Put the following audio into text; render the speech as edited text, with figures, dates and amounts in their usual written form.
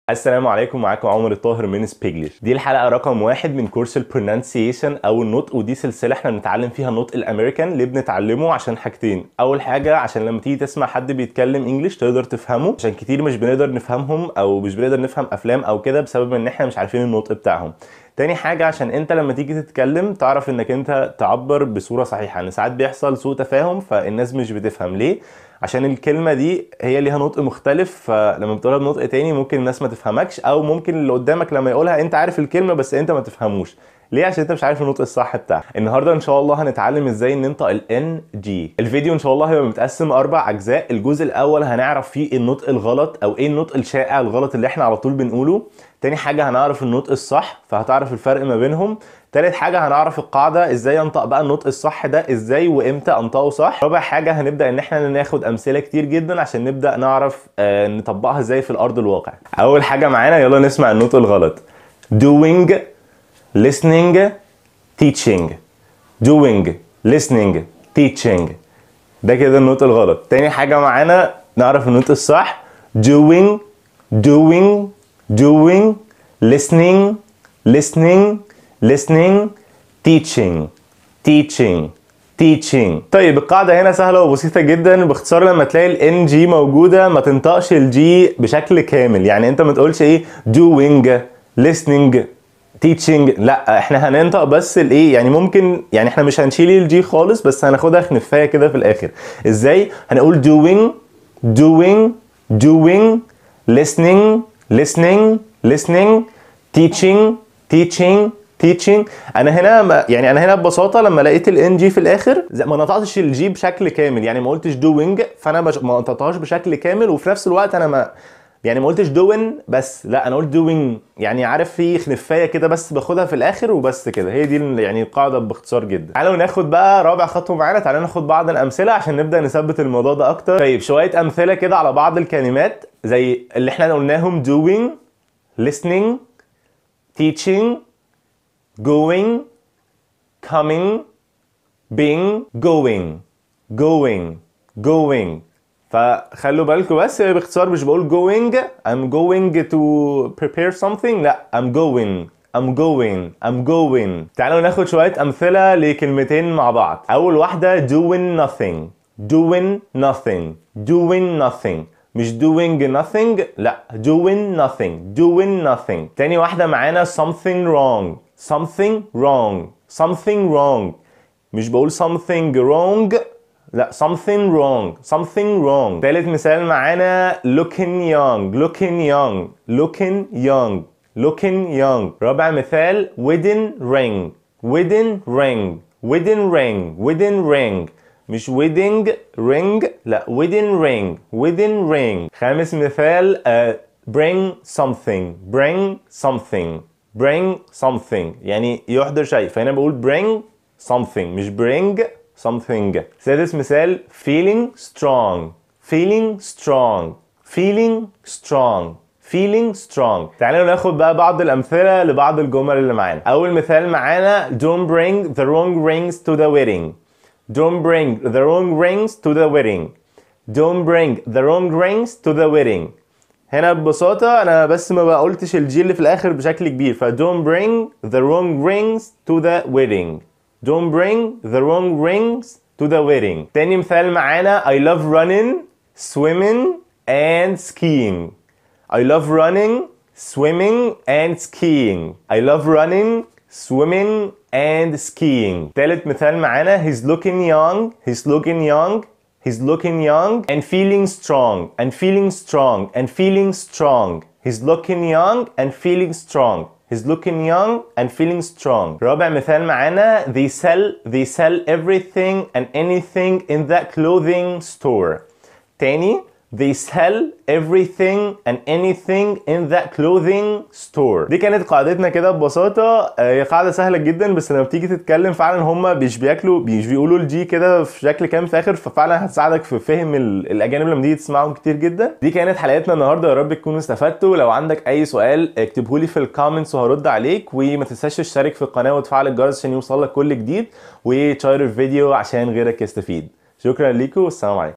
السلام عليكم، معاكم عمر الطاهر من سبيجلش. دي الحلقه رقم 1 من كورس البرونانسيشن او النطق، ودي سلسله احنا بنتعلم فيها النطق الامريكان. ليه بنتعلمه؟ عشان حاجتين. اول حاجه عشان لما تيجي تسمع حد بيتكلم انجلش تقدر تفهمه، عشان كتير مش بنقدر نفهمهم او مش بنقدر نفهم افلام او كده بسبب ان احنا مش عارفين النطق بتاعهم. تاني حاجه عشان انت لما تيجي تتكلم تعرف انك انت تعبر بصوره صحيحه، ان ساعات بيحصل سوء تفاهم فالناس مش بتفهم. ليه؟ عشان الكلمه دي هي ليها نطق مختلف، فلما بتقولها بنطق تاني ممكن الناس ما تفهمكش، او ممكن اللي قدامك لما يقولها انت عارف الكلمه بس انت ما تفهموش. ليه؟ عشان انت مش عارف النطق الصح بتاعها. النهارده ان شاء الله هنتعلم ازاي ننطق الان جي. الفيديو ان شاء الله هيبقى متقسم 4 اجزاء. الجزء الاول هنعرف فيه النطق الغلط او ايه النطق الشائع الغلط اللي احنا على طول بنقوله. تاني حاجه هنعرف النطق الصح فهتعرف الفرق ما بينهم. تالت حاجه هنعرف القاعده ازاي انطق بقى النطق الصح ده ازاي وامتى انطقه صح. رابع حاجه هنبدا ان احنا ناخد امثله كتير جدا عشان نبدا نعرف نطبقها ازاي في الارض الواقع. اول حاجه معانا يلا نسمع النطق الغلط. doing listening teaching. doing listening teaching ده كده النطق الغلط. تاني حاجه معانا نعرف النطق الصح. doing listening listening teaching. طيب القاعده هنا سهله وبسيطه جدا. باختصار لما تلاقي الان جي موجوده ما تنطقش الجي بشكل كامل. يعني انت ما تقولش ايه doing listening teaching، لا احنا هننطق بس الايه، يعني ممكن يعني احنا مش هنشيل الجي خالص بس هناخدها خنفايه كده في الاخر. ازاي؟ هنقول doing listening teaching. انا هنا ببساطه لما لقيت الان جي في الاخر ما نطقتش الجي بشكل كامل، يعني ما قلتش doing فانا ما نطقتهاش بشكل كامل، وفي نفس الوقت انا ما قلتش doing بس، لا انا قلت doing، يعني عارف في خنفايه كده بس باخدها في الاخر وبس كده. هي دي يعني القاعده باختصار جدا. تعالوا ناخد بقى رابع خطوه معانا. تعالوا ناخد بعض الامثله عشان نبدا نثبت الموضوع ده اكتر. طيب شويه امثله كده على بعض الكلمات زي اللي احنا قلناهم: doing listening teaching going coming being going. فخلوا بالكم بس باختصار مش بقول going I'm going to prepare something، لا I'm going. تعالوا ناخد شوية أمثلة لكلمتين مع بعض. أول واحدة doing nothing مش doing nothing، لا doing nothing. تاني واحدة معانا something wrong مش بقول something wrong، لا something wrong. تالت مثال معانا looking young. رابع مثال wedding ring مش wedding ring، لا wedding ring. خامس مثال bring something يعني يحضر شيء، فهنا بقول bring something مش bring something. سادس مثال feeling strong. تعالوا ناخد بقى بعض الأمثلة لبعض الجمل اللي معانا. أول مثال معانا don't bring the wrong rings to the wedding. هنا ببساطة أنا بس ما بقولتش الجي اللي في الآخر بشكل كبير، ف don't bring the wrong rings to the wedding. تاني مثال معانا I love running, swimming and skiing. تالت مثال معانا he's looking young and feeling strong. رابع مثال معانا they sell everything and anything in that clothing store. تاني they sell everything and anything in that clothing store. دي كانت قاعدتنا كده ببساطة. هي قاعدة سهلة جدا بس لما بتيجي تتكلم فعلا هما مش بيقولوا الجي كده في شكل كام في اخر، ففعلا هتساعدك في فهم الاجانب لما تيجي تسمعهم كتير جدا. دي كانت حلقتنا النهارده، يا رب تكونوا استفدتوا. لو عندك اي سؤال اكتبهولي في الكومنتس وهرد عليك، وما تنساش تشترك في القناة وتفعل الجرس عشان يوصلك كل جديد، وتشير الفيديو عشان غيرك يستفيد. شكرا ليكم والسلام عليكم.